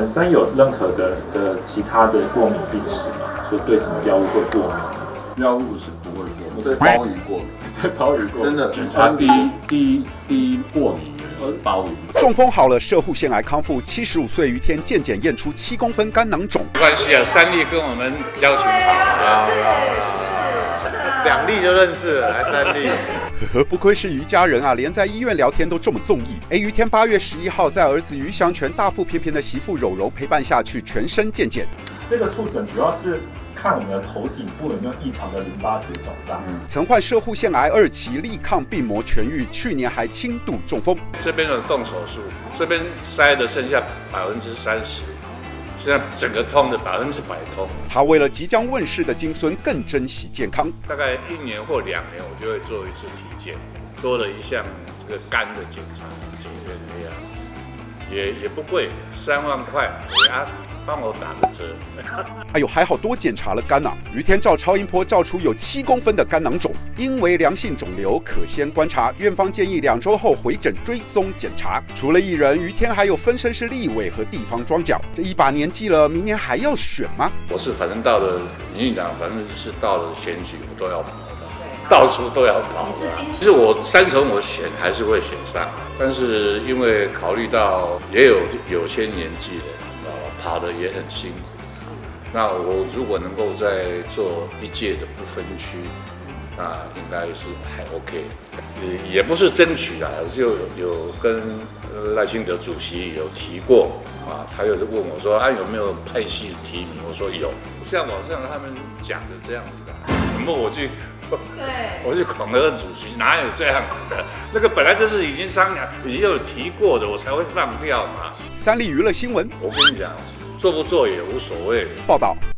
本身有任何的其他的过敏病史吗？说对什么药物会过敏？ 药物是不会过敏，对鲍鱼过敏。 对鲍鱼过敏， 真的，他第一过敏源是鲍鱼。 中风好了，摄护腺癌康复。75岁于天健检验出7公分肝囊肿。 没关系啊，三立跟我们交情好，2例就认识了，来3例。 不愧是于家人啊，连在医院聊天都这么综艺。于天8月11号，在儿子于祥全大腹便便的媳妇柔柔陪伴下去全身健检。 这个触诊主要是看我们的头颈部有没有异常的淋巴结肿大。 曾患摄护腺癌2期，力抗病魔痊愈，去年还轻度中风。 这边有动手术，这边塞的剩下30%，现在整个通的100%通。 他为了即将问世的金孙，更珍惜健康。 大概1年或2年，我就会做一次体检，多了一项这个肝的检查，检验这样，也不贵，3万块，帮我打个折。 哎呦，还好多检查了肝啊！于天照超音波照出有7公分的肝囊肿，因为良性肿瘤可先观察，院方建议2周后回诊追踪检查。除了艺人，于天还有分身是立委和地方庄脚，这一把年纪了，明年还要选吗？ 我是反正到了民进党，反正就是到了选举，我都要跑的，到处都要跑的。其实我3重我选还是会选上，但是因为考虑到也有些年纪了。跑的也很辛苦，那我如果能够再做1届的不分区，那应该是还 OK， 也不是争取啦，就有跟赖清德主席有提过啊，他又是问我说有没有派系提名，我说有，像网上他们讲的这样子的，什么我去恐吓主席，哪有这样子的？那个本来就是已经商量，已经有提过的，我才会放掉嘛。 3立娱乐新闻， 我跟你讲，做不做也无所谓。 报道。